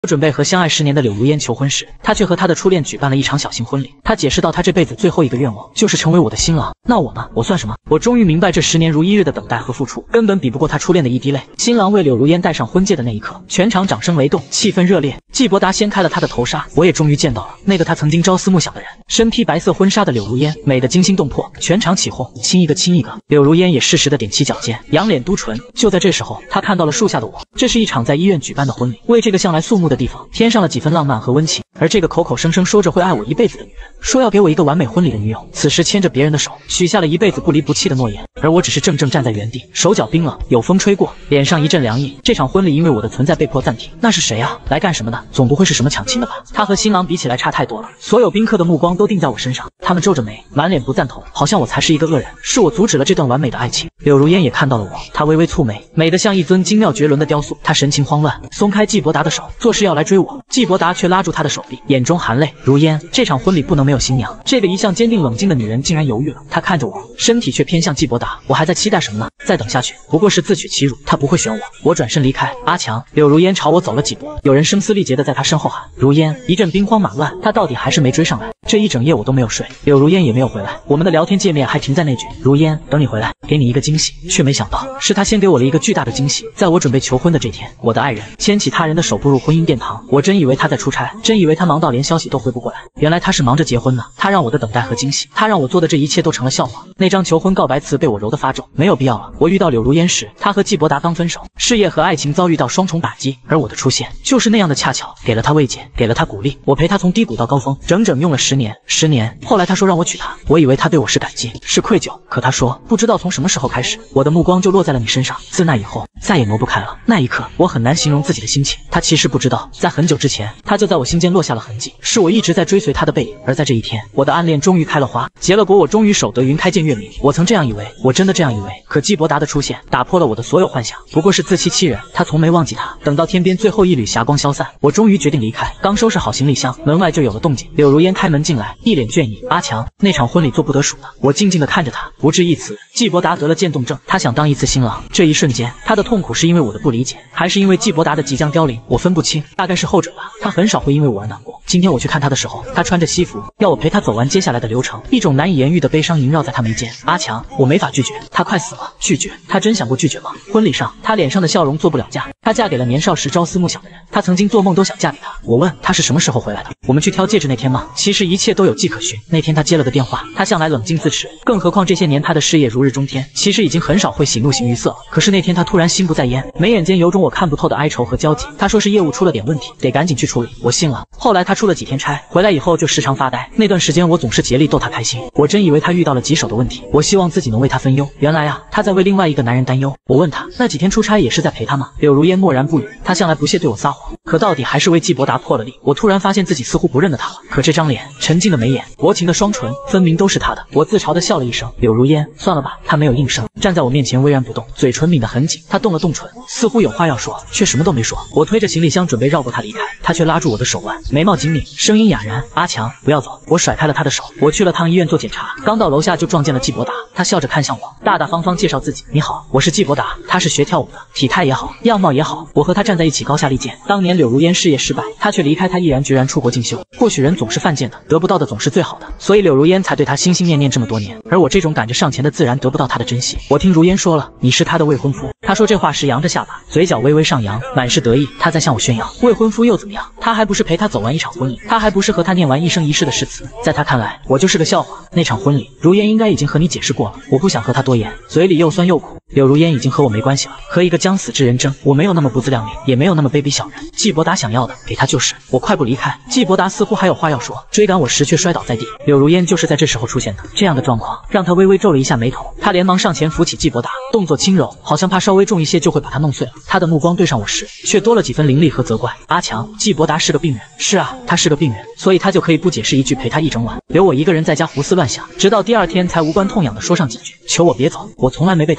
准备和相爱10年的柳如烟求婚时，他却和他的初恋举办了一场小型婚礼。他解释到，他这辈子最后一个愿望就是成为我的新郎。那我呢？我算什么？我终于明白，这10年如一日的等待和付出，根本比不过他初恋的一滴泪。新郎为柳如烟戴上婚戒的那一刻，全场掌声雷动，气氛热烈。纪伯达掀开了他的头纱，我也终于见到了那个他曾经朝思暮想的人。身披白色婚纱的柳如烟，美得惊心动魄，全场起哄，亲一个亲一个。柳如烟也适时的踮起脚尖，仰脸嘟唇。就在这时候，他看到了树下的我。这是一场在医院举办的婚礼，为这个向来肃穆的地方添上了几分浪漫和温情。而这个口口声声说着会爱我一辈子的女人，说要给我一个完美婚礼的女友，此时牵着别人的手，许下了一辈子不离不弃的诺言。而我只是怔怔站在原地，手脚冰冷，有风吹过，脸上一阵凉意。这场婚礼因为我的存在被迫暂停。那是谁啊？来干什么的？总不会是什么抢亲的吧？他和新郎比起来差太多了。所有宾客的目光都定在我身上，他们皱着眉，满脸不赞同，好像我才是一个恶人，是我阻止了这段完美的爱情。柳如烟也看到了我，她微微蹙眉，美得像一尊精妙绝伦的雕塑。她神情慌乱，松开纪伯达的手，作势要来追我。纪伯达却拉住她的手臂，眼中含泪。如烟，这场婚礼不能没有新娘。这个一向坚定冷静的女人竟然犹豫了。她看着我，身体却偏向纪伯达。我还在期待什么呢？再等下去不过是自取其辱。她不会选我。我转身离开。阿强，柳如烟朝我走了几步，有人声嘶力竭地在她身后喊如烟。一阵兵荒马乱，她到底还是没追上来。这一整夜我都没有睡，柳如烟也没有回来。我们的聊天界面还停在那句如烟，等你回来，给你一个惊喜。却没想到是她先给我了一个巨大的惊喜。在我准备求婚的这天，我的爱人牵起他人的手步入婚姻殿堂。我真以为他在出差，真以为他忙到连消息都回不过来，原来他是忙着结婚呢。他让我的等待和惊喜，他让我做的这一切都成了笑话。那张求婚告白词被我揉得发皱，没有必要了。我遇到柳如烟时，他和纪伯达刚分手，事业和爱情遭遇到双重打击，而我的出现就是那样的恰巧，给了他慰藉，给了他鼓励。我陪他从低谷到高峰，整整用了10年。10年，后来他说让我娶她，我以为他对我是感激，是愧疚，可他说不知道从什么时候开始，我的目光就落在了你身上，自那以后再也挪不开了。那一刻，我很难形容自己的心情。他其实不知道，在很久之前，他就在我心间落下了痕迹，是我一直在追随他的背影。而在这一天，我的暗恋终于开了花，结了果，我终于守得云开见月明。我曾这样以为，我真的这样以为。可纪伯达的出现打破了我的所有幻想，不过是自欺欺人。他从没忘记他。等到天边最后一缕霞光消散，我终于决定离开。刚收拾好行李箱，门外就有了动静。柳如烟开门进来，一脸倦意。阿强，那场婚礼做不得数了。我静静地看着他，不置一词。纪伯达得了渐冻症，他想当一次新郎。这一瞬间，他的痛苦是因为我的不理解，还是因为纪伯达的即将凋零？我分不清，大概是后者吧。他很少会因为我而难过。今天我去看他的时候，他穿着西服，要我陪他走完接下来的流程。一种难以言喻的悲伤萦绕在他眉间。阿强，我没法拒绝，他快死了。拒绝？他真想过拒绝吗？婚礼上，他脸上的笑容做不了假。她嫁给了年少时朝思暮想的人，她曾经做梦都想嫁给他。我问他是什么时候回来的？我们去挑戒指那天吗？其实一切都有迹可循。那天他接了个电话，他向来冷静自持，更何况这些年他的事业如日中天，其实已经很少会喜怒形于色了。可是那天他突然心不在焉，眉眼间有种我看不透的哀愁和焦急。他说是业务出了点问题，得赶紧去处理。我信了。后来他出了几天差，回来以后就时常发呆。那段时间我总是竭力逗他开心。我真以为他遇到了棘手的问题，我希望自己能为他分忧。原来啊，他在为另外一个男人担忧。我问他，那几天出差也是在陪他吗？柳如烟默然不语。他向来不屑对我撒谎，可到底还是为纪伯达破了例。我突然发现自己似乎不认得他了。可这张脸，沉静的眉眼，薄情的双唇，分明都是他的。我自嘲地笑了一声。柳如烟，算了吧。他没有应声，站在我面前巍然不动，嘴唇抿得很紧。他动了动唇，似乎有话要说，却什么都没说。我推着行李箱准备绕过他离开，他却拉住我的手腕，眉毛紧抿，声音哑然：阿强，不要走。我甩开了他的手。我去了趟医院做检查，刚到楼下就撞见了纪伯达。他笑着看向我，大大方方介绍自己：你好，我是纪伯达。他是学跳舞的，体态也好，样貌也好。我和他站在一起高下立见。当年柳如烟事业失败，他却离开，他毅然决然出国进修。或许人总是犯贱的，得不到的总是最好的，所以柳如烟才对他心心念念这么多年。而我这种赶着上前的自然得不到他的珍惜。我听如烟说了，你是他的未婚夫。他说这话时扬着下巴，嘴角微微上扬，满是得意。他在向我炫耀，未婚夫又怎么样？他还不是陪他走完一场婚礼，他还不是和他念完一生一世的誓词。在他看来，我就是个笑话。那场婚礼，如烟应该已经和你解释过了，我不想和他多言，嘴里又酸又苦。柳如烟已经和我没关系了，和一个将死之人争，我没有那么不自量力，也没有那么卑鄙小人。纪伯达想要的，给他就是。我快步离开，纪伯达似乎还有话要说，追赶我时却摔倒在地。柳如烟就是在这时候出现的，这样的状况让他微微皱了一下眉头。他连忙上前扶起纪伯达，动作轻柔，好像怕稍微重一些就会把他弄碎了。他的目光对上我时，却多了几分凌厉和责怪。阿强，纪伯达是个病人。是啊，他是个病人，所以他就可以不解释一句陪他一整晚，留我一个人在家胡思乱想，直到第二天才无关痛痒的说上几句求我别走。我从来没被他放在第一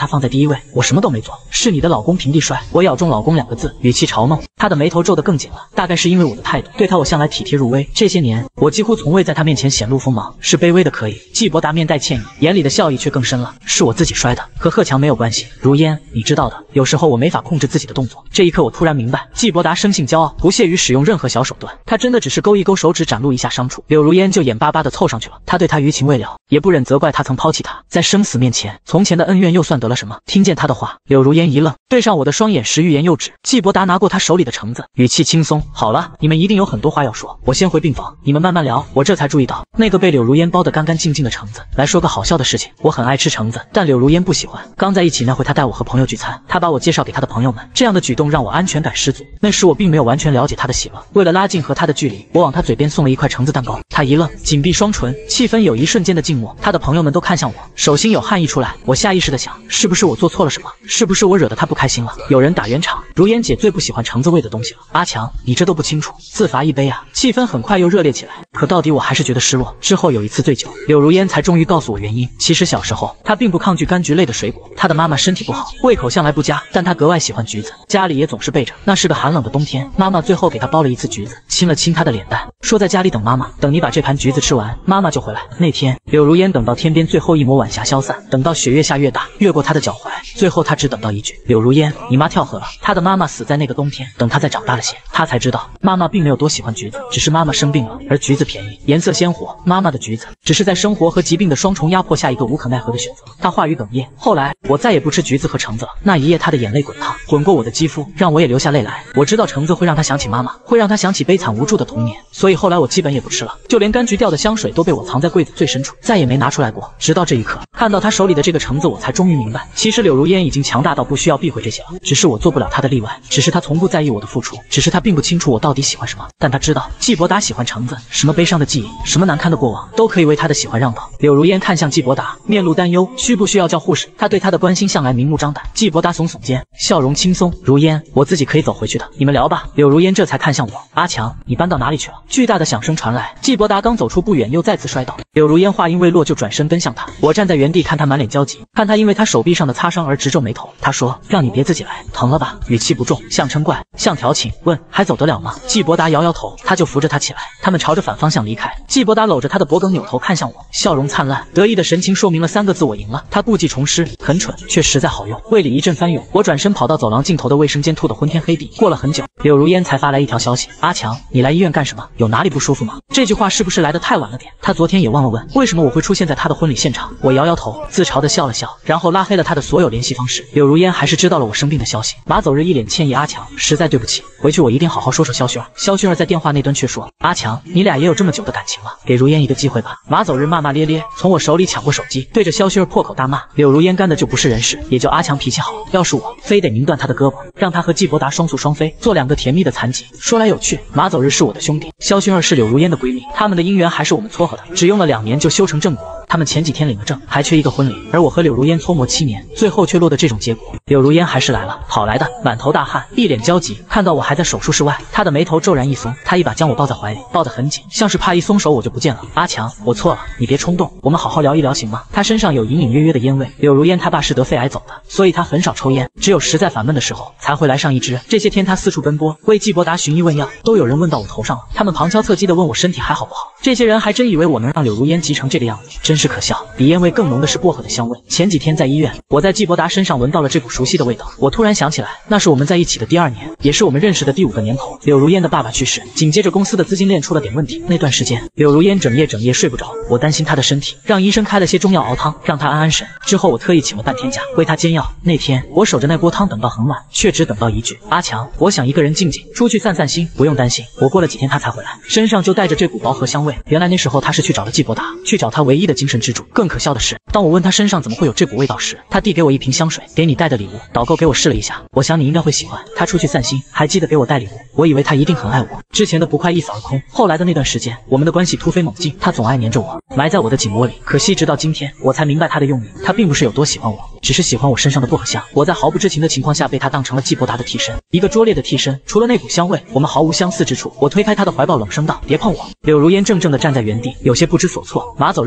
一位，我什么都没做，是你的老公平地摔。我咬中老公2个字，语气嘲弄。他的眉头皱得更紧了，大概是因为我的态度，对他我向来体贴入微。这些年，我几乎从未在他面前显露锋芒，是卑微的可以。季伯达面带歉意，眼里的笑意却更深了。是我自己摔的，和贺强没有关系。如烟，你知道的，有时候我没法控制自己的动作。这一刻，我突然明白，季伯达生性骄傲，不屑于使用任何小手段。他真的只是勾一勾手指，展露一下伤处，柳如烟就眼巴巴地凑上去了。他对他余情未了，也不忍责怪他曾抛弃他。在生死面前，从前的恩怨又算得了什么？听见他的话，柳如烟一愣，对上我的双眼时欲言又止。季伯达拿过他手里的橙子，语气轻松：“好了，你们一定有很多话要说，我先回病房，你们慢慢聊。”我这才注意到那个被柳如烟包得干干净净的橙子。来说个好笑的事情，我很爱吃橙子，但柳如烟不喜欢。刚在一起那回，他带我和朋友聚餐，他把我介绍给他的朋友们，这样的举动让我安全感十足。那时我并没有完全了解他的喜乐，为了拉近和他的距离，我往他嘴边送了一块橙子蛋糕。他一愣，紧闭双唇，气氛有一瞬间的静默。他的朋友们都看向我，手心有汗溢出来。我下意识的想，是不是我做错了什么？是不是我惹得他不开心了？有人打圆场，如烟姐最不喜欢橙子味的东西了。阿强，你这都不清楚，自罚一杯啊！气氛很快又热烈起来。可到底我还是觉得失落。之后有一次醉酒，柳如烟才终于告诉我原因。其实小时候她并不抗拒柑橘类的水果，她的妈妈身体不好，胃口向来不佳，但她格外喜欢橘子，家里也总是备着。那是个寒冷的冬天，妈妈最后给她剥了一次橘子，亲了亲她的脸蛋，说在家里等妈妈，等你把这盘橘子吃完，妈妈就回来。那天柳如烟等到天边最后一抹晚霞消散，等到雪越下越大，越过她的脚踝，最后她只等到一句：柳如烟，你妈跳河了。她的妈妈死在那个冬天。等她再长大了些，她才知道妈妈并没有多喜欢橘子，只是妈妈生病了，而橘子便宜，颜色鲜活。妈妈的橘子只是在生活和疾病的双重压迫下一个无可奈何的选择。她话语哽咽。后来我再也不吃橘子和橙子了。那一夜她的眼泪滚烫，滚过我的肌肤，让我也流下泪来。我知道橙子会让她想起妈妈，会让她想起悲惨无助的童年，所以后来我基本也不吃了，就连柑橘调的香水都被我藏在柜子最深处，再也没拿出来过。直到这一刻，看到她手里的这个橙子，我才终于明白，其实柳如烟已经强大到不需要避讳这些了，只是我做不了她的例外，只是她从不在意我的付出，只是她并不清楚我到底喜欢什么，但她知道季伯达喜欢橙子，什么悲伤的记忆，什么难堪的过往，都可以为他的喜欢让道。柳如烟看向季伯达，面露担忧，需不需要叫护士？他对他的关心向来明目张胆。季伯达耸耸肩，笑容轻松：如烟，我自己可以走回去的，你们聊吧。柳如烟这才看向我：阿强，你搬到哪里去了？巨大的响声传来，季伯达刚走出不远，又再次摔倒。柳如烟话音未落就转身奔向他，我站在原地看他满脸焦急，看他因为他手臂上的擦伤而直皱眉头。他说：让你别自己来，疼了吧？语气不重，像嗔怪，像调情，问还走得了吗？季伯达摇摇头，他就扶着他起来，他们朝着反方向离开。季伯达搂着他的脖梗，扭头看向我，笑容灿烂，得意的神情说明了3个字：我赢了。他故技重施，很蠢，却实在好用。胃里一阵翻涌，我转身跑到走廊尽头的卫生间，吐得昏天黑地。过了很久，柳如烟才发来一条消息：阿强，你来医院干什么？有哪里不舒服吗？这句话是不是来得太晚了点？他昨天也忘了问，为什么我会出现在他的婚礼现场？我摇摇头，自嘲地笑了笑，然后拉黑了他的所有联系方式。柳如烟还是知道了我生病的消息。马走日一脸歉意：阿强，实在对不起，回去我一定好好说说萧薰儿。萧薰儿在电话那端却说：阿强，你俩也有这么久的感情了，给如烟一个机会吧。马走日骂骂咧咧，从我手里抢过手机，对着萧薰儿破口大骂。柳如烟干的就不是人事，也就阿强脾气好，要是我，非得拧断他的胳膊，让他和季伯达双宿双飞，做2个甜蜜的残疾。说来有趣，马走日是我的兄弟，萧薰儿是柳如烟的闺蜜，他们的姻缘还是我们撮合的，只用了2年就修成正果。他们前几天领了证，还缺一个婚礼，而我和柳如烟搓磨7年，最后却落得这种结果。柳如烟还是来了，跑来的，满头大汗，一脸焦急。看到我还在手术室外，她的眉头骤然一松，她一把将我抱在怀里，抱得很紧，像是怕一松手我就不见了。阿强，我错了，你别冲动，我们好好聊一聊行吗？她身上有隐隐约约的烟味。柳如烟她爸是得肺癌走的，所以她很少抽烟，只有实在烦闷的时候才会来上一支。这些天她四处奔波，为季伯达寻医问药，都有人问到我头上了。他们旁敲侧击地问我身体还好不好。这些人还真以为我能让柳如烟急成这个样子，真是可笑。比烟味更浓的是薄荷的香味。前几天在医院，我在季伯达身上闻到了这股熟悉的味道，我突然想起来，那是我们在一起的第2年，也是我们认识的第5个年头。柳如烟的爸爸去世，紧接着公司的资金链出了点问题，那段时间柳如烟整夜睡不着，我担心她的身体，让医生开了些中药熬汤，让她安安神。之后我特意请了半天假，为她煎药。那天我守着那锅汤等到很晚，却只等到一句：阿强，我想一个人静静，出去散散心，不用担心。我过了几天他才回来，身上就带着这股薄荷香味。原来那时候他是去找了季伯达，去找他唯一的精神支柱。更可笑的是，当我问他身上怎么会有这股味道时，他递给我一瓶香水，给你带的礼物，导购给我试了一下，我想你应该会喜欢。他出去散心，还记得给我带礼物，我以为他一定很爱我。之前的不快一扫而空，后来的那段时间，我们的关系突飞猛进，他总爱黏着我，埋在我的颈窝里。可惜直到今天，我才明白他的用意，他并不是有多喜欢我，只是喜欢我身上的薄荷香。我在毫不知情的情况下被他当成了季伯达的替身，一个拙劣的替身。除了那股香味，我们毫无相似之处。我推开他的怀抱，冷声道：别碰我。柳如烟怔怔地站在原地，有些不知所措。马走日看着我，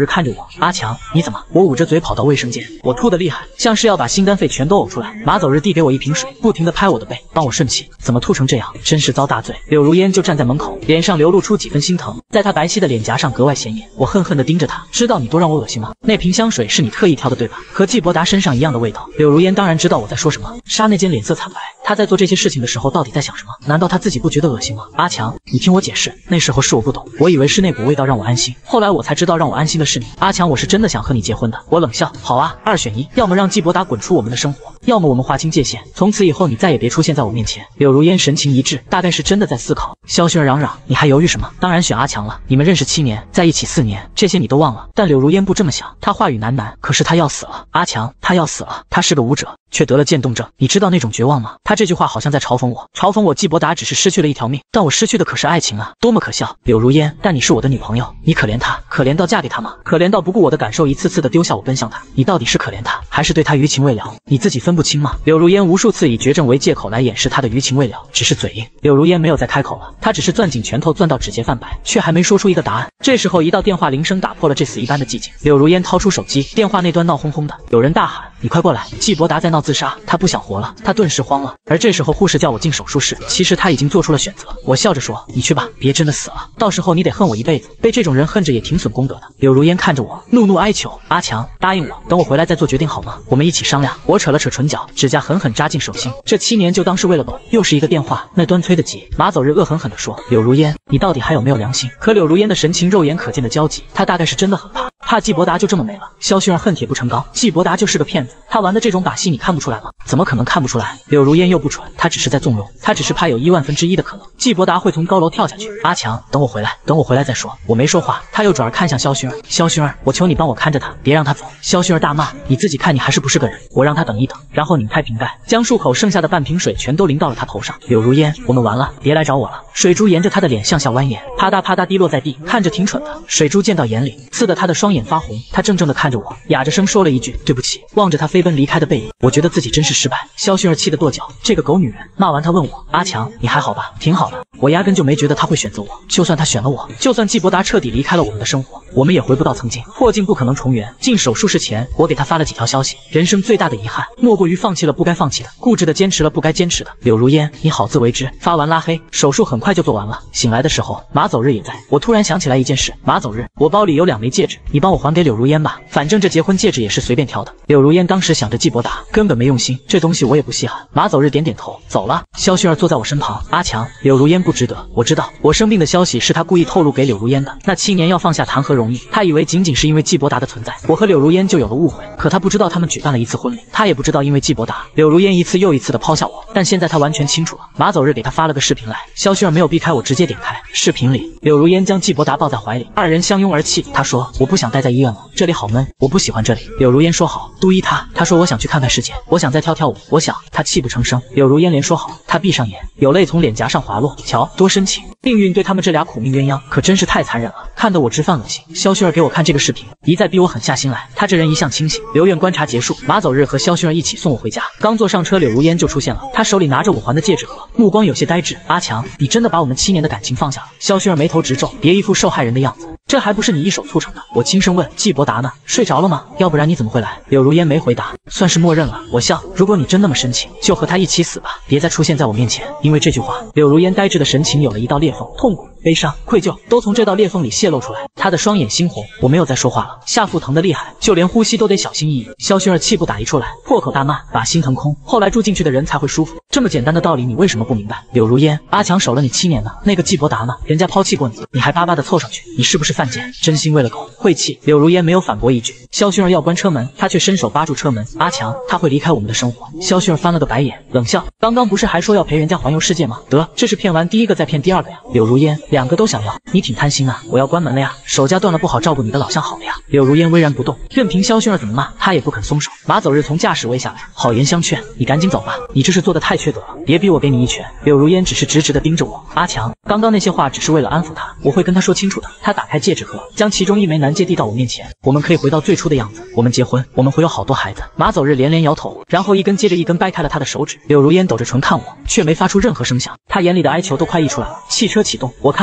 我，阿强，你怎么？我捂着嘴跑到卫生间，我吐得厉害，像是要把心肝肺全都呕出来。马走日递给我一瓶水，不停地拍我的背，帮我顺气。怎么吐成这样？真是遭大罪。柳如烟就站在门口，脸上流露出几分心疼，在她白皙的脸颊上格外显眼。我恨恨地盯着她，知道你多让我恶心吗？那瓶香水是你特意挑的对吧？和季伯达身上一样的味道。柳如烟当然知道我在说什么，刹那间脸色惨白。她在做这些事情的时候到底在想什么？难道她自己不觉得恶心吗？阿强，你听我解释，那时候是我不懂，我以为是那股味道让我安心，后来我才知道让我安心的是你。阿强，我是真的想和你结婚的。我冷笑，好啊，二选一，要么让季伯达滚出我们的生活，要么我们划清界限，从此以后你再也别出现在我面前。柳如烟神情一滞，大概是真的在思考。萧薰儿嚷嚷，你还犹豫什么？当然选阿强了，你们认识7年，在一起4年，这些你都忘了。但柳如烟不这么想，她话语喃喃，可是他要死了，阿强，他要死了，他是个武者，却得了渐冻症，你知道那种绝望吗？他这句话好像在嘲讽我，嘲讽我季伯达只是失去了一条命，但我失去的可是爱情啊，多么可笑。柳如烟，但你是我的女朋友，你可怜她，可怜到嫁给他吗？可怜到不顾我的感受，一次次的丢下我奔向他，你到底是可怜他，还是对他余情未了？你自己分不清吗？柳如烟无数次以绝症为借口来掩饰他的余情未了，只是嘴硬。柳如烟没有再开口了，她只是攥紧拳头，攥到指节泛白，却还没说出一个答案。这时候一道电话铃声打破了这死一般的寂静。柳如烟掏出手机，电话那端闹哄哄的，有人大喊，你快过来，季伯达在闹自杀，他不想活了。他顿时慌了。而这时候护士叫我进手术室，其实他已经做出了选择。我笑着说，你去吧，别真的死了，到时候你得恨我一辈子，被这种人恨着也挺损功德的。柳如烟看着我，怒怒哀求，阿强，答应我，等我回来再做决定好吗？我们一起商量。我扯了扯唇角，指甲狠狠扎进手心。这7年就当是为了狗。又是一个电话，那端催得急。马走日恶狠狠地说，柳如烟，你到底还有没有良心？可柳如烟的神情肉眼可见的焦急，她大概是真的很怕季伯达就这么没了。萧薰儿恨铁不成钢，季伯达就是个骗子，他玩的这种把戏你看不出来吗？怎么可能看不出来？柳如烟又不蠢，他只是在纵容，他只是怕有1万分之一的可能，季伯达会从高楼跳下去。阿强，等我回来再说。我没说话，他又转而看向萧薰儿，萧薰儿，我求你帮我看着他，别让他走。萧薰儿大骂，你自己看你还是不是个人？我让他等一等，然后拧开瓶盖，将漱口剩下的半瓶水全都淋到了他头上。柳如烟，我们完了，别来找我了。水珠沿着他的脸向下蜿蜒，啪嗒啪嗒滴落在地，看着挺蠢的。水珠溅到眼里，刺得他的双眼发红。他怔怔地看着我，哑着声说了一句对不起，望着他飞奔离开的背影，我觉得自己真是失败。萧薰儿气得跺脚，这个狗女人。骂完他问我，阿强，你还好吧？挺好的。我压根就没觉得他会选择我，就算他选了我，就算季伯达彻底离开了我们的生活，我们也回不到曾经，破镜不可能重圆。进手术室前，我给他发了几条消息，人生最大的遗憾莫过于放弃了不该放弃的，固执的坚持了不该坚持的。柳如烟，你好自为之。发完拉黑，手术很快就做完了。醒来的时候，马走日也在。我突然想起来一件事，马走日，我包里有2枚戒指，你帮我还给柳如烟吧，反正这结婚戒指也是随便挑的。柳如烟当时想着季伯达，根本没用心，这东西我也不稀罕。马走日点点头，走了。萧薰儿坐在我身旁，阿强，柳如烟不值得，我知道，我生病的消息是他故意透露给柳如烟的。那7年要放下谈何容易？他以为仅仅是因为季伯达的存在，我和柳如烟就有了误会。可他不知道他们举办了一次婚礼，他也不知道因为季伯达，柳如烟一次又一次的抛下我。但现在他完全清楚了。马走日给他发了个视频来，萧薰儿没有避开我，直接点开。视频里，柳如烟将季伯达抱在怀里，2人相拥而泣。他说，我不想待在医院了，这里好闷，我不喜欢这里。柳如烟说好，杜依他说我想去看看世界，我想再跳跳舞，我想。他泣不成声。柳如烟连说好，他闭上眼，有泪从脸颊上滑落。瞧，多深情！命运对他们这俩苦命鸳鸯可真是太残忍了，看得我直犯恶心。萧薰儿给我看这个视频，一再逼我狠下心来。他这人一向清醒。留院观察结束，马走日和萧薰儿一起送我回家。刚坐上车，柳如烟就出现了，他手里拿着我还的戒指盒，目光有些呆滞。阿强，你真的把我们7年的感情放下了？萧薰儿眉头直皱，别一副受害人的样子。这还不是你一手促成的？我轻声问，季伯达呢？睡着了吗？要不然你怎么会来？柳如烟没回答，算是默认了。我笑，如果你真那么深情，就和他一起死吧，别再出现在我面前。因为这句话，柳如烟呆滞的神情有了一道裂缝，痛苦、悲伤、愧疚都从这道裂缝里泄露出来。她的双眼猩红。我没有再说话了，下腹疼得厉害，就连呼吸都得小心翼翼。萧薰儿气不打一处来，破口大骂，把心腾空，后来住进去的人才会舒服。这么简单的道理，你为什么不明白？柳如烟，阿强守了你7年呢，那个季伯达呢？人家抛弃过你，你还巴巴的凑上去，你是不是犯贱？真心为了狗，晦气。柳如烟没有反驳一句。萧薰儿要关车门，他却伸手扒住车门。阿强，他会离开我们的生活。萧薰儿翻了个白眼，冷笑，刚刚不是还说要陪人家环游世界吗？得，这是骗完第一个再骗第2个呀。柳如烟，2个都想要，你挺贪心啊。我要关门了呀，手家断了不好照顾你的老相好了呀。柳如烟巍然不动，任凭萧薰儿怎么骂，他也不肯松手。马走日从驾驶位下来，好言相劝，你赶紧走吧，你这是做的太缺德了，别逼我给你一拳。柳如烟只是直直的盯着我。阿强，刚刚那些话只是为了安抚他，我会跟他说清楚的。他打开戒指盒，将其中1枚男戒递到我面前，我们可以回到最初的样子，我们结婚，我们会有好多孩子。马走日连连摇头，然后一根接着一根掰开了他的手指。柳如烟抖着唇看我，却没发出任何声响，他眼里的哀求都快溢出来了。汽车启动，我看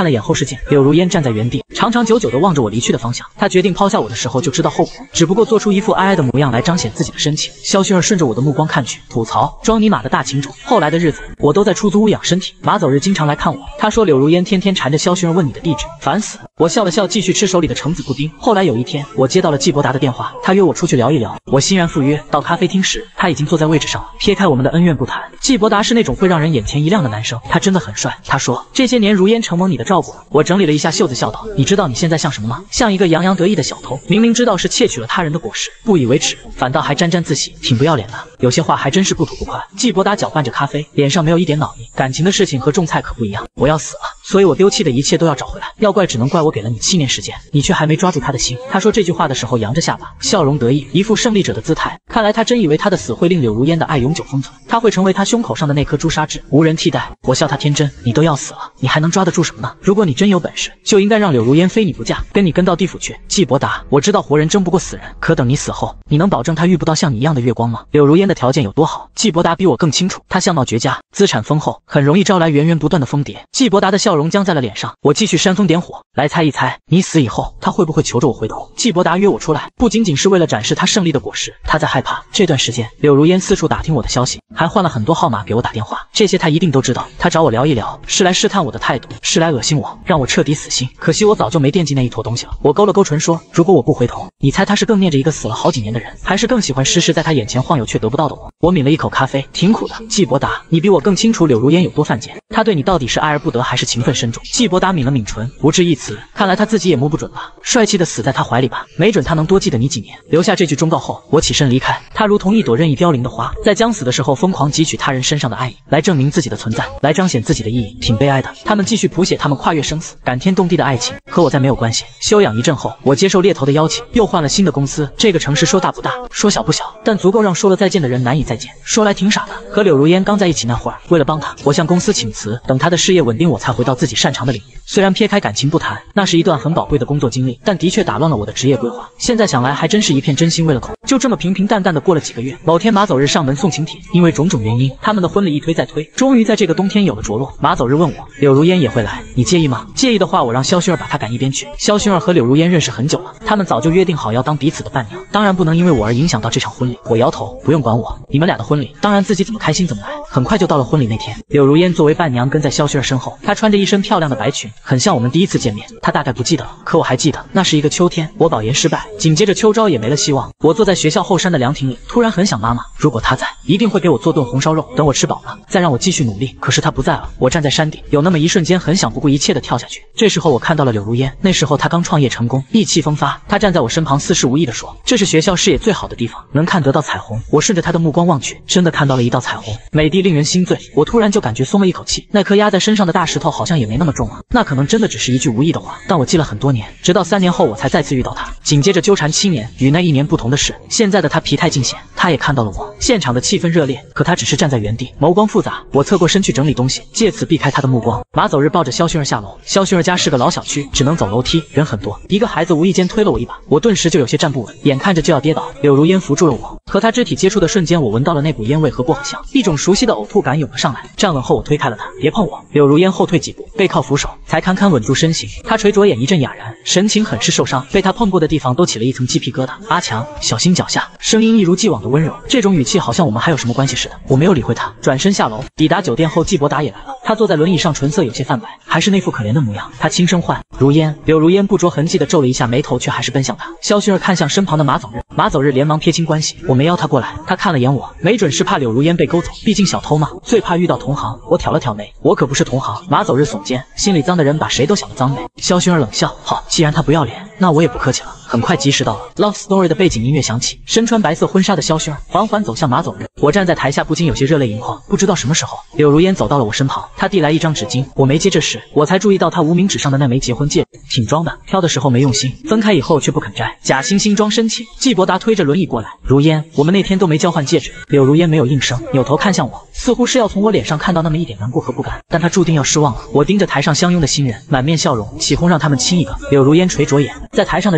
看了眼后视镜，柳如烟站在原地，长长久久地望着我离去的方向。她决定抛下我的时候就知道后果，只不过做出一副哀哀的模样来彰显自己的深情。萧薰儿顺着我的目光看去，吐槽：装尼玛的大情种。后来的日子，我都在出租屋养身体。马走日经常来看我，他说柳如烟天天缠着萧薰儿问你的地址，烦死。我笑了笑，继续吃手里的橙子布丁。后来有一天，我接到了季伯达的电话，他约我出去聊一聊。我欣然赴约。到咖啡厅时，他已经坐在位置上了。撇开我们的恩怨不谈，季伯达是那种会让人眼前一亮的男生，他真的很帅。他说这些年如烟承蒙你的照顾了。我整理了一下袖子，笑道：你知道你现在像什么吗？像一个洋洋得意的小偷，明明知道是窃取了他人的果实，不以为耻，反倒还沾沾自喜，挺不要脸的。有些话还真是不吐不快。季伯达搅拌着咖啡，脸上没有一点恼意。感情的事情和种菜可不一样，我要死了，所以我丢弃的一切都要找回来。要怪只能怪我给了你7年时间，你却还没抓住他的心。他说这句话的时候扬着下巴，笑容得意，一副胜利者的姿态。看来他真以为他的死会令柳如烟的爱永久封存，他会成为他胸口上的那颗朱砂痣，无人替代。我笑他天真，你都要死了，你还能抓得住什么呢？如果你真有本事，就应该让柳如烟非你不嫁，跟你跟到地府去。季伯达，我知道活人争不过死人，可等你死后，你能保证他遇不到像你一样的月光吗？柳如烟的条件有多好，季伯达比我更清楚。他相貌绝佳，资产丰厚，很容易招来源源不断的蜂蝶。季伯达的笑容僵在了脸上，我继续煽风点火，来猜一猜，你死以后，他会不会求着我回头？季伯达约我出来，不仅仅是为了展示他胜利的果实，他在害怕。这段时间，柳如烟四处打听我的消息，还换了很多号码给我打电话，这些他一定都知道。他找我聊一聊，是来试探我的态度，是来恶心我，让我彻底死心。可惜我早就没惦记那一坨东西了。我勾了勾唇说，如果我不回头，你猜他是更念着一个死了好几年的人，还是更喜欢时时在他眼前晃悠却得不到的我？我抿了一口咖啡，挺苦的。季伯达，你比我更清楚柳如烟有多犯贱，他对你到底是爱而不得，还是情分深重？季伯达抿了抿唇，不置一词。看来他自己也摸不准了，帅气的死在他怀里吧，没准他能多记得你几年。留下这句忠告后，我起身离开。他如同一朵任意凋零的花，在将死的时候疯狂汲取他人身上的爱意，来证明自己的存在，来彰显自己的意义，挺悲哀的。他们继续谱写他们跨越生死、感天动地的爱情，和我再没有关系。休养一阵后，我接受猎头的邀请，又换了新的公司。这个城市说大不大，说小不小，但足够让说了再见的人难以再见。说来挺傻的，和柳如烟刚在一起那会儿，为了帮她，我向公司请辞，等她的事业稳定，我才回到自己擅长的领域。虽然撇开感情不谈，那是一段很宝贵的工作经历，但的确打乱了我的职业规划。现在想来，还真是一片真心为了口。就这么平平淡淡的过了几个月。某天马走日上门送请帖，因为种种原因，他们的婚礼一推再推，终于在这个冬天有了着落。马走日问我，柳如烟也会来，你介意吗？介意的话，我让萧薰儿把她赶一边去。萧薰儿和柳如烟认识很久了，他们早就约定好要当彼此的伴娘，当然不能因为我而影响到这场婚礼。我摇头，不用管我，你们俩的婚礼，当然自己怎么开心怎么来。很快就到了婚礼那天，柳如烟作为伴娘跟在萧薰儿身后，她穿着一身漂亮的白裙，很像我们第一次见面。她大概不记得了，可我还记得，那是一个秋天，我保研失败，紧接着秋招也没了希望。我坐在学校后山的凉亭里，突然很想妈妈，如果她在，一定会给我做顿红烧肉，等我吃饱了，再让我继续努力。可是她不在了，我站在山顶，有那么一瞬间很想不顾一切的跳下去。这时候我看到了柳如烟，那时候她刚创业成功，意气风发。她站在我身旁，似是无意地说，这是学校视野最好的地方，能看得到彩虹。我顺着她的目光望去，真的看到了一道彩虹，美丽令人心醉。我突然就感觉松了一口气，那颗压在身上的大石头好像也没那么重了。那可能真的只是一句无意的话，但我记了很多年，直到3年后我才再次遇到她，紧接着纠缠7年。与那1年不同的是，现在的她疲态尽显，她也看到了我。现场的气氛热烈，可她只是站在原地，眸光复杂。我侧过身去整理东西，借此避开她的目光。马走日抱着萧薰儿下楼，萧薰儿家是个老小区，只能走楼梯，人很多。一个孩子无意间推了我一把，我顿时就有些站不稳，眼看着就要跌倒。柳如烟扶住了我，和她肢体接触的瞬间，我闻到了那股烟味和薄荷香，一种熟悉的呕吐感涌了上来。站稳后，我推开了她，别碰我。柳如烟后退几步，背靠扶手，才堪堪稳住身形。她垂着眼，一阵哑然，神情很是受伤，被她碰过的地方都起了一层鸡皮疙瘩。阿强，小心脚下。声音一如既往的温柔，这种语气好像我们还有什么关系似的。我没有理会她，转身下楼。抵达酒店后，季伯达也来了。他坐在轮椅上，唇色有些泛白，还是那副可怜的模样。他轻声唤如烟，柳如烟不着痕迹地皱了一下眉头，却还是奔向他。萧薰儿看向身旁的马走日，马走日连忙撇清关系，我没邀他过来。他看了眼我，没准是怕柳如烟被勾走，毕竟小偷嘛，最怕遇到同行。我挑了挑眉，我可不是同行。马走日耸肩，心里脏的人把谁都想得脏呗。萧薰儿冷笑，好，既然他不要脸，那我也不客气了。很快及时到了 Love Story 的背景音乐响起，身穿白色婚纱的萧薰儿缓缓走向马走日。我站在台下不禁有些热泪盈眶。不知道什么时候，柳如烟走到了我身旁，她递来一张纸巾，我没接，这时我才注意到她无名指上的那枚结婚戒指，挺装的，挑的时候没用心，分开以后却不肯摘，假惺惺装深情。季伯达推着轮椅过来，如烟，我们那天都没交换戒指。柳如烟没有应声，扭头看向我，似乎是要从我脸上看到那么一点难过和不甘，但她注定要失望了。我盯着台上相拥的新人，满面笑容，起哄让他们亲一个。柳如烟垂着眼，在台上的人本应该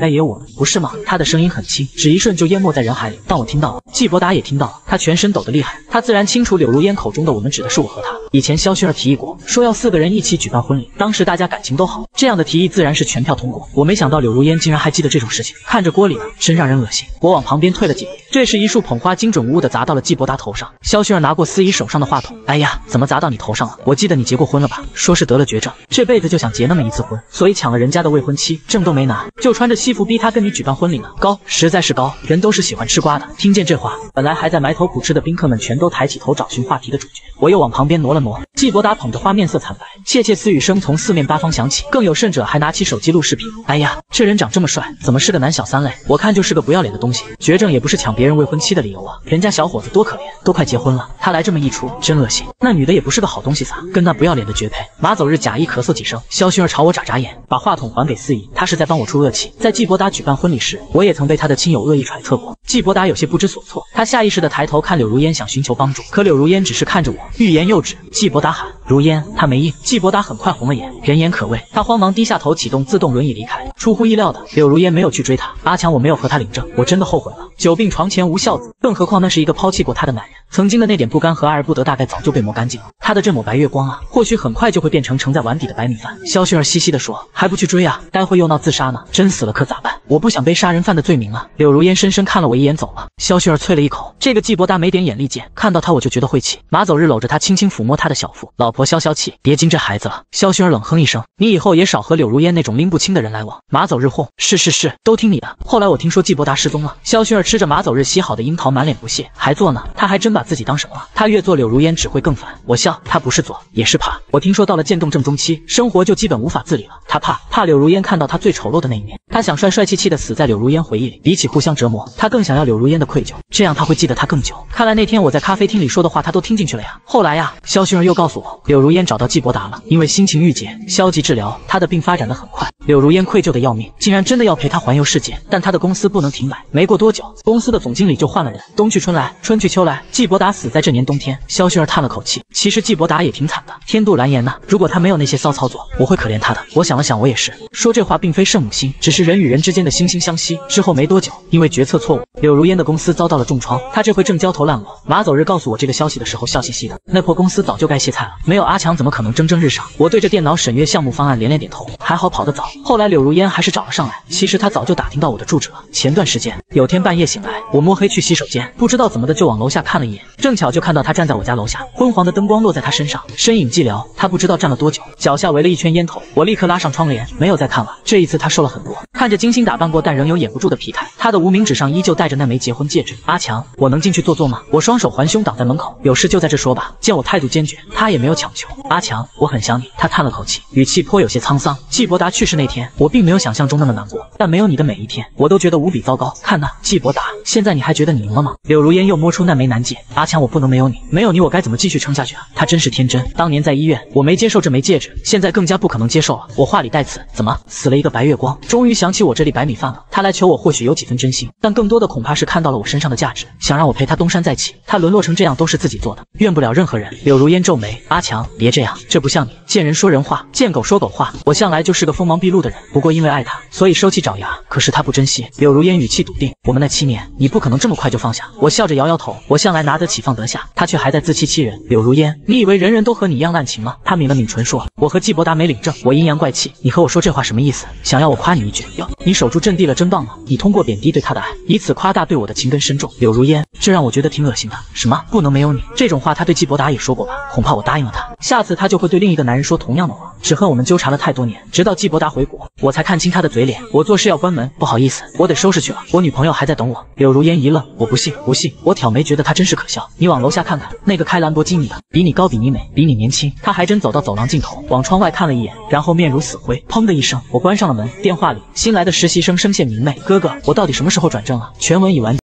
该也有我们，不是吗？他的声音很轻，只一瞬就淹没在人海里。但我听到了，季伯达也听到了，他全身抖得厉害。他自然清楚柳如烟口中的我们指的是我和他。以前萧薰儿提议过，说要4个人一起举办婚礼，当时大家感情都好，这样的提议自然是全票通过。我没想到柳如烟竟然还记得这种事情，看着锅里呢，真让人恶心。我往旁边退了几步，这时一束捧花精准无误地砸到了季伯达头上。萧薰儿拿过司仪手上的话筒，哎呀，怎么砸到你头上了？我记得你结过婚了吧？说是得了绝症，这辈子就想结那么一次婚，所以抢了人家的未婚妻，证都没拿，就穿着西服逼他跟你举办婚礼呢。高，实在是高，人都是喜欢吃瓜的。听见这话，本来还在埋头苦吃的宾客们全都抬起头找寻话题的主角。我又往旁边挪了挪，季伯达捧着花面色惨白，窃窃私语声从四面八方响起，更有甚者还拿起手机录视频。哎呀，这人长这么帅，怎么是个男小三嘞？我看就是个不要脸的东西，绝症也不是抢别人未婚妻的理由啊！人家小伙子多可怜，都快结婚了，他来这么一出，真恶心。那女的也不是个好东西撒，跟那不要脸的绝配。马走日假意咳嗽几声，萧薰儿朝我眨眨眼，把话筒还给司仪，他是在帮我出恶气。在季伯达举办婚礼时，我也曾被他的亲友恶意揣测过。季伯达有些不知所措，他下意识地抬头看柳如烟，想寻求帮助，可柳如烟只是看着我，欲言又止。季伯达喊如烟，他没应。季伯达很快红了眼，人言可畏，他慌忙低下头启动自动轮椅离开。出乎意料的，柳如烟没有去追他。阿强，我没有和他领证，我真的后悔了。久病床前无孝子，更何况那是一个抛弃过他的男人，曾经的那点不甘和爱而不得，大概早就被磨干净了。他的这抹白月光啊，或许很快就会变成盛在碗底的白米饭。萧薰儿嘻嘻地说，还不去追啊，待会又闹自杀呢，真死了可咋办？我不想背杀人犯的罪名啊。柳如烟深深看了我一眼走了。萧薰儿啐了一口，这个季伯达没点眼力见，看到他我就觉得晦气。马走日搂着他轻轻抚摸他的小腹，老婆消消气，别惊这孩子了。萧薰儿冷哼一声，你以后也少和柳如烟那种拎不清的人来往。马走日哄，是，都听你的。后来我听说季伯达失踪了。萧薰儿吃着马走日洗好的樱桃，满脸不屑，还做呢？他还真把自己当什么了？他越做柳如烟只会更烦。我笑，他不是做，也是怕。我听说到了渐冻症中期，生活就基本无法自理了。他怕柳如烟看到他最丑陋的那一面，他想帅帅气气的死在柳如烟回忆里。比起互相折磨，他更想要柳如烟的愧疚，这样他会记得他更久。看来那天我在咖啡厅里说的话他都听进去了呀。后来呀，萧薰儿又告诉我，柳如烟找到季伯达了，因为心情郁结，消极治疗，他的病发展得很快。柳如烟愧疚的要命，竟然真的要陪他环游世界，但他的公司不能停摆。没过多久，公司的总经理就换了人，冬去春来，春去秋来，季伯达死在这年冬天。萧薰儿叹了口气，其实季伯达也挺惨的，天妒蓝颜呐。如果他没有那些骚操作，我会可怜他的。我想了想，我也是。说这话并非圣母心，只是人与人之间的惺惺相惜。之后没多久，因为决策错误，柳如烟的公司遭到了重创，他这回正焦头烂额。马走日告诉我这个消息的时候，笑嘻嘻的，那破公司早就该歇菜了，没有阿强怎么可能蒸蒸日上？我对着电脑审阅项目方案连连点头，还好跑得早。后来柳如烟还是找了上来，其实他早就打听到我的住址了。前段时间有天半夜醒来，我摸黑去洗手间，不知道怎么的就往楼下看了一眼，正巧就看到他站在我家楼下，昏黄的灯光落在他身上，身影寂寥。他不知道站了多久，脚下围了一圈烟头。我立刻拉上窗帘，没有再看了。这一次他瘦了很多，看着精心打扮过但仍有掩不住的疲态。他的无名指上依旧戴着那枚结婚戒指。阿强，我能进去坐坐吗？我双手环胸挡在门口，有事就在这说吧。见我态度坚决，他也没有强求。阿强，我很想你。他叹了口气，语气颇有些沧桑。季伯达去世那天，我并没有想象中那么难过，但没有你的每一天，我都觉得无比糟糕。看呐，季伯达，现在你还觉得你赢了吗？柳如烟又摸出那枚男戒。阿强，我不能没有你，没有你我该怎么继续撑下去啊？他真是天真，当年在医院我没接受这枚戒指，现在更加不可能接受了。我话里带刺，怎么死了一个白月光？终于想起我这里白米饭了。他来求我或许有几分真心，但更多的恐怕是看到了我身上的价值，想让我陪他东山再起。他沦落成这样都是自己做的，怨不了任何人。柳如烟皱眉，阿强，别这样，这不像你，见人说人话，见狗说狗话。我向来就是个锋芒毕露的人，不过因为爱他，所以收起爪牙。可是他不珍惜。柳如烟语气笃定，我们那7年，你不可能这么快就放下。我笑着摇摇头，我向来拿得起放得下，他却还在自欺欺人。柳如烟，你以为人人都和你一样滥情吗？他抿了抿唇说，我和季伯达没领证。我阴阳怪气，你和我说这话什么意思？想要我夸你一句？哟，你守住阵地了，真棒啊！你通过贬低对他的爱，以此夸大对我的情根深重。柳如烟，这让我觉得挺恶心的。什么不能没有你？这种话他对季伯达也说过吧？恐怕我答应了他，下次他就会对另一个男人说同样的话。只恨我们纠缠了太多年，直到季伯达回国，我才看清他的嘴脸。我做事要关门，不好意思，我得收拾去了，我女朋友还在等我。柳如烟一愣，我不信，不信。我挑眉，觉得他真是可笑。你往楼下看看，那个开兰博基尼的，比你高，比你美，比你年轻。他还真走到走廊尽头，往窗外看了一眼，然后面如死灰。砰的一声，我关上了门。电话里新来的实习生声线明媚，哥哥，我到底什么时候转正啊？全文已完。